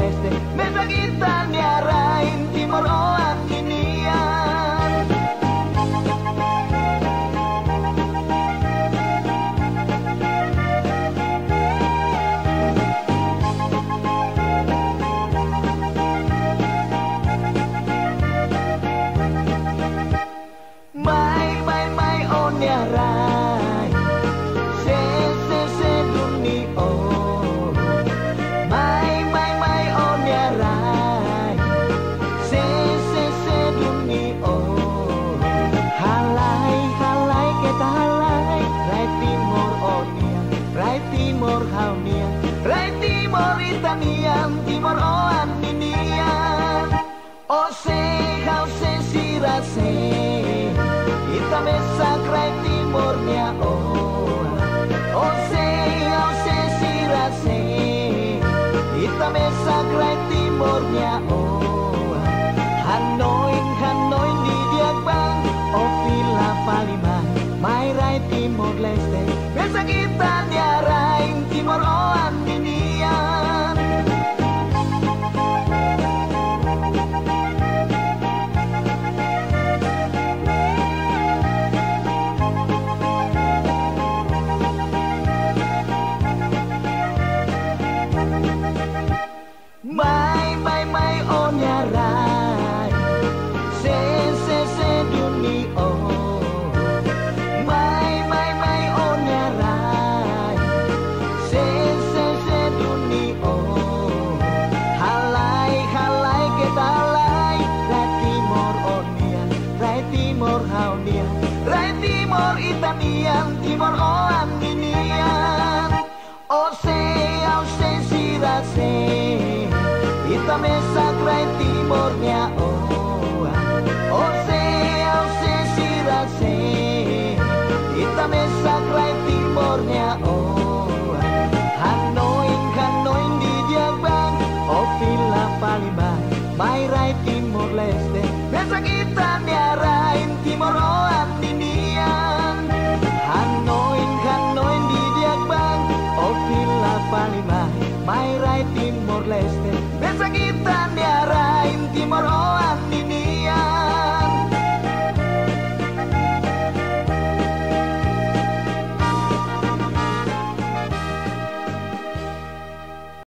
leste, mesa kita niarain timur oak kinian. Mai oh niarai, se duni oh. Mai oh niarai, se duni oh. Halai kita halai, rai timur oh nian, rai timur halmian, rai timur itanian, timur oh aninian. Oh se hau se sirase, ita mesa krai timurnya oh. Oh se sirase, ita mesa krai timurnya oh.